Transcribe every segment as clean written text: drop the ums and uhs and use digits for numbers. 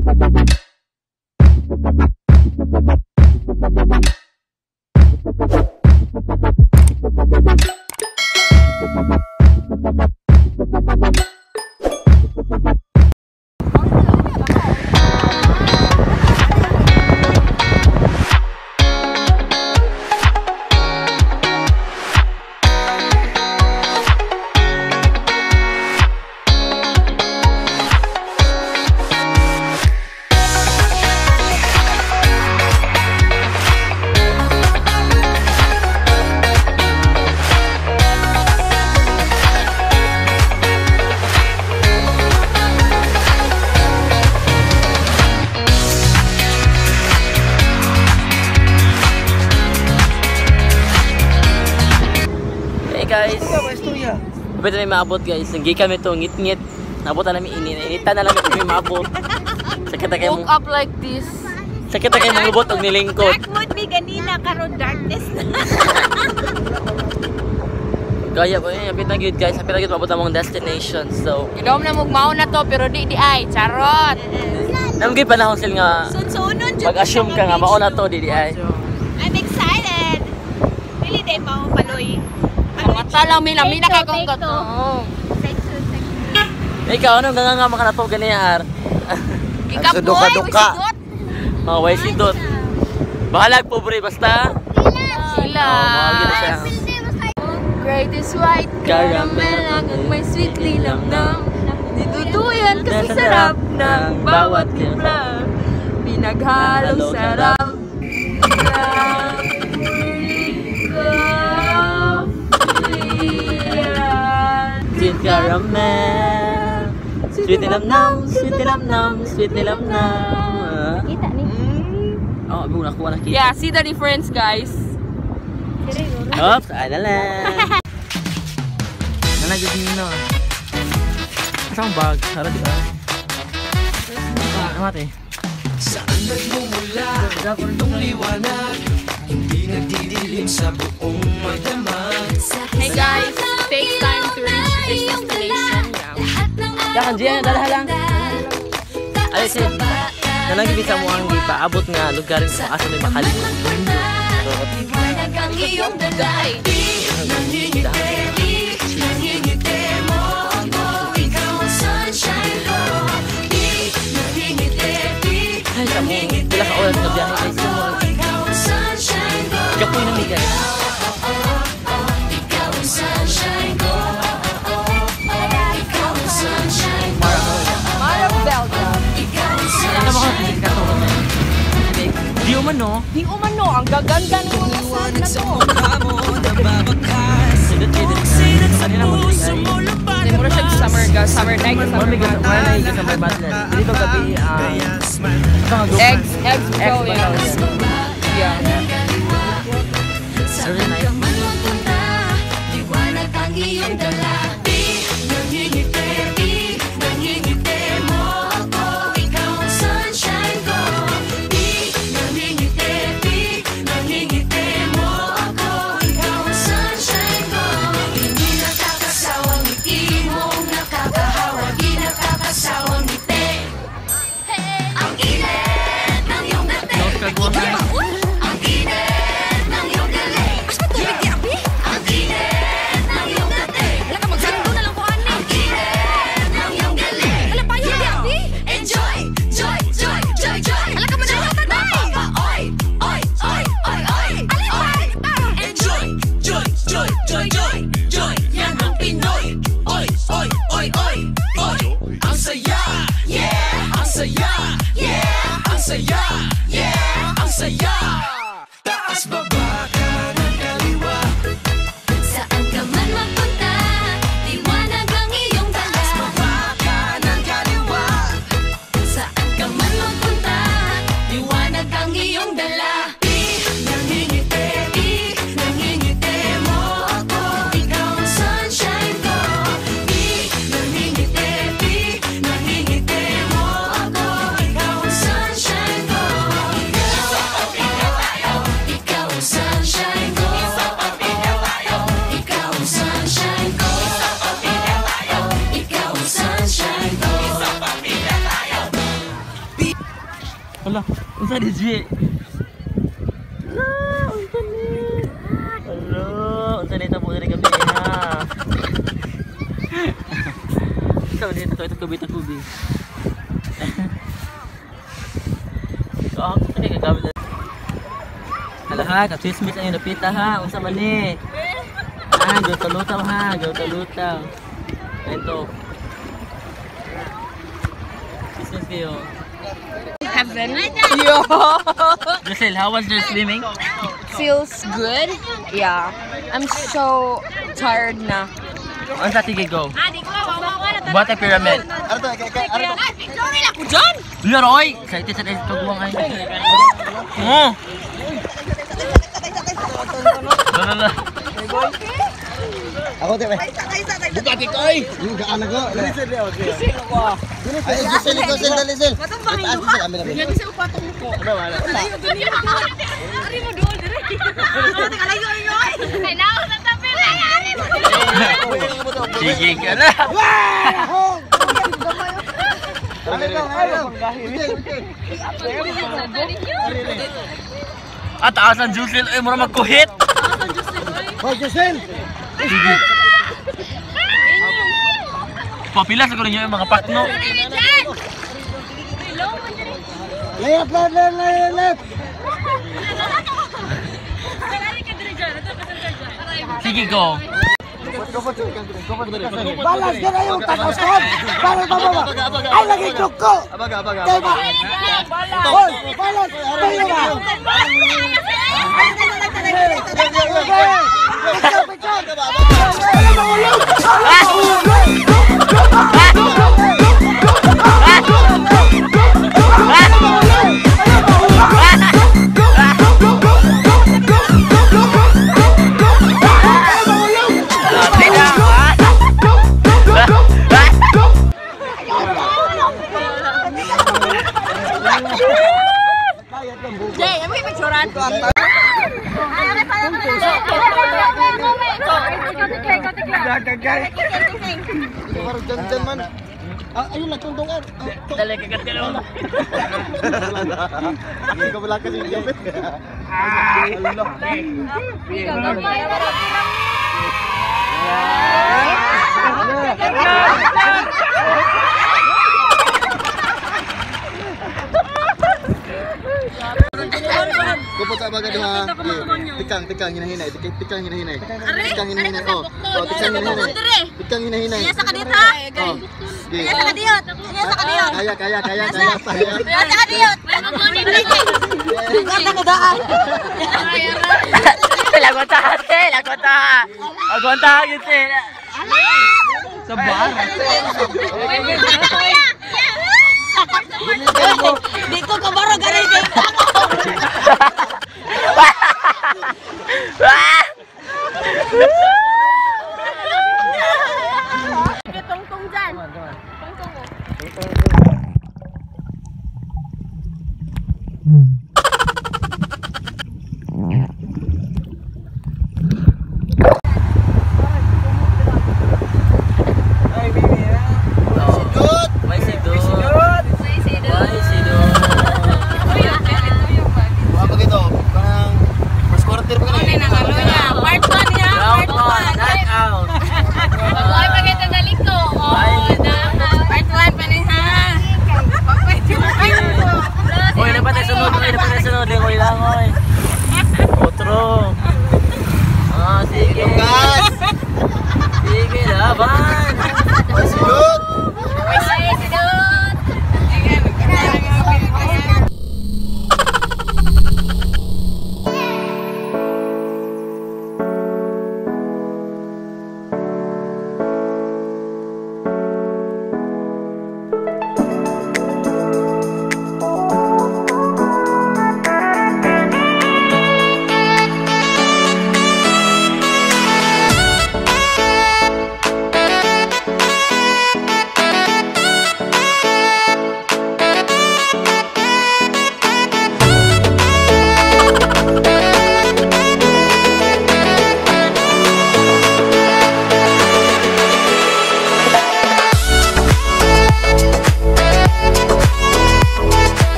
Guys, pwede na maabot guys. Nagi kami to ngit-ngit. Nabutan namin initan na lang kami maabot. Sakit kayo woke up like this. Sakit kayo mangubot og nilingkod. Dark mood mi ganina karon darkness na. Kaya po yun, apit na good guys. Apit na good mabot ang mga destination. So, Idom na mugmao na to pero di ay charot. namgay panahon sila nga Sunsunon jud. mag-assume ka nga mao na to di ay. I'm excited. Dili day mao paloy. Mata lang mina kay kong kato. Ikaw anong ganga maka na to ganiyar? Kikapoy. Duka. Mga way sidot. Bahalag pobre basta. Sila. Greatest white caramel hanggang may sweet linamnam. Diduduyan kasi sarap ng bawat timpla. Pinaghalong sarap. Sweet caramel. Sweet nilamnam, sweet nilamnam, sweet nilamnam. Kita ni. Oh, buong nakuha na kita. Yeah, see the difference guys. Oops, ala lang. Nanagod nyo. Asang bag? Hara di ba? Amat eh. Saan nagmumula itong liwanag? Hindi nagdidilim sa buong magdamag. Hey guys, takes time to reach this destination. Dakan diyan, dalaha lang. Alisin. Nanagibig ka mo ang ipaabot nga lugar sa asa may makalimot. Hanggang iyong dagay. Nangingiti mo ako, ikaw ang sunshine ko. Nangingiti, Ay, tamo. Pila ka oras na biyahe guys. ikaw ang sunshine ko. Kapoy na may guys. Ikaw ang sunshine ko. Ikaw ang sunshine ko. Marabelda. Ikaw ang Ano mo kung pilit ka to? Di man no? Di umano, ang gaganda ng mga sad na to. Kanina mo siya ay. Hindi mo siya summer night, summer May summer badlan. Dito gabi, eggs going on. Yeah. Saturday night. Liwanag ang iyong dala. Nangingiti mo ako, ikaw ang sunshine ko. Nangingiti mo ako, ikaw ang sunshine ko. Hindi nakakasawang ngiti mong nakakahawa, di nakakasawang ngiti. Ang init ng iyong dating. Ang init ng iyong galing. Ang init ng iyong dating. Ang init ng iyong galing. Enjoy, joy, joy, joy, joy. Oy, oy, oy, oy, oy, oy. Enjoy, joy, joy, joy, joy, joy. Yan ang Pinoy. Oy, oy, oy, oy, oy. Ang saya, yeah. Ang saya, yeah. Ang saya, yeah. Ang saya. Taas baba kanan kaliwa. Saan ka man magpunta, liwanag ang iyong dala. Taas baba kanan kaliwa. Saan ka man magpunta, liwanag ang iyong dala. Nangingiti mo ako, ikaw ang sunshine ko. Nangingiti mo ako, ikaw ang sunshine ko. Ikaw Unsa di G? Hello, unsa dito po diri gabi ha. Ikaw dito ito kubi. Ako kani gagamit. Hala ha, ka-chismis ang napita ha. Unsa man ni? Gaw-talutaw ha, gaw-talutaw. Ito. Chismis kayo. Heaven. Yo. Giselle, how was your swimming? Feels good. Yeah. I'm so tired na. Unsa tige go? Buhat ang pyramid. Sorry ako dyan! Leroy! Excited sa tayo kagawang ay. Lala. Ako tayo. Buka kik oy. Yung gaan ako. Giselle ako. Ay Giselle dali Giselle. Matambangin At mo ha? kami na. Yan sa upatong ko. Ano wala? Ari mo doon, dire. Teka, layo. Ay, naon sa tabi na. Ari mo. Sige ka na. At asan Jusel ay mura magkuhit. Hoy Giselle. Sige. Papila siguro niyo yung mga pakno. Layat. Sige go. Balas ka na yung takasod. Para bababa. Ay lagi chuko. Abaga. Diba? Hoy, balas. Tayo ba? Jay, ano yung picturean? Parang dyan man. Ayun nagtungtungan. Dali kagat ka lang. Hindi ko wala kasi yung gabi. Kupot sa baga doha. Tikang hinahinay. Tikang hinahinay. Oh, tikang hinahinay. Tikang hinahinay. Iya sa kadita. Iya sa kadiyot. Kaya. Iya sa kadiyot. Kata kadaan. Lagontaha. Agontaha gitu. Sebal. Di ko kabaro garay din. Tungtong dyan. Tungtong mo.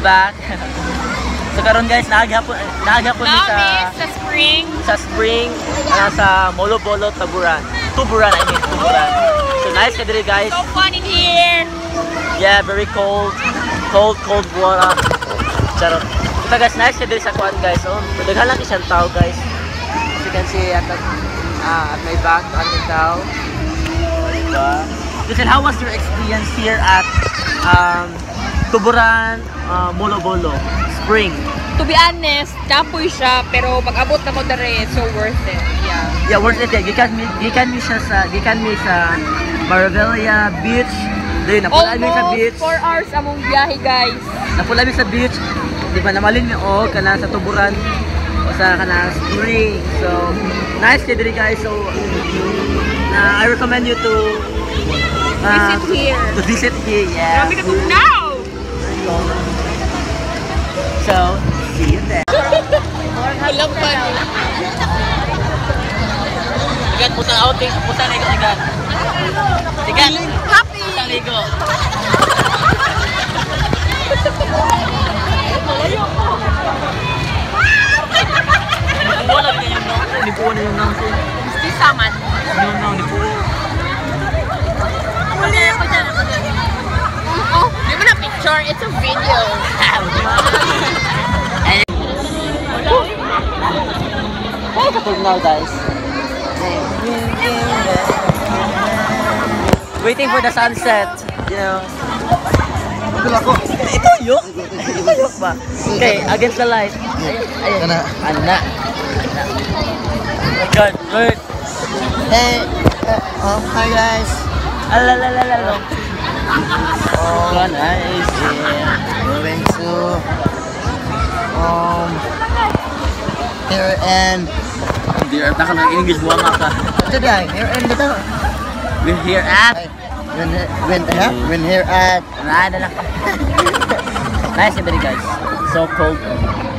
back. So karon guys, naghapon ni sa spring. sa spring, sa Molo-Bolo, Tuburan. Tuburan. So nice ka diri guys. So fun in here. Yeah, very cold water. Charot. So guys, nice ka diri sa kuan guys. Oh, daghan lang isang tao guys. As you can see at my back, ang tao. Diba? Listen, how was your experience here at Tuburan, Molo-Bolo, Spring? To be honest, kapoy siya, pero pag-abot na mo dere, so worth it. Yeah. Yeah, worth it. Gikan mi sa Maravillia Beach. Dili napula mi sa beach. 4 hours among biyahe, guys. Napula mi sa beach. Di ba namalin mi kana sa Tuburan o sa kana Spring. So nice kay diri guys. So I recommend you to visit here. Yeah. Grabe ka now. So see you there. Alam ba? Igan, putang outing. Putang ligo, Igan. Igan. Happy! Putang ligo. Wala din yung nang. Nipuo na yung nang. Gusti saman. No, nipuo. Wala ako dyan. Oh, di mo na picture. It's a video. Now guys, waiting for the sunset, you know. Ito yuk ba? Okay, against the light. Ayun. Anak. Good. Hey, hi guys. Alalalala. Oh, nice. Going to here and Dear, takkan ng English buang ka. today here and dito. We're here at. When here at Nice everybody guys. So cold.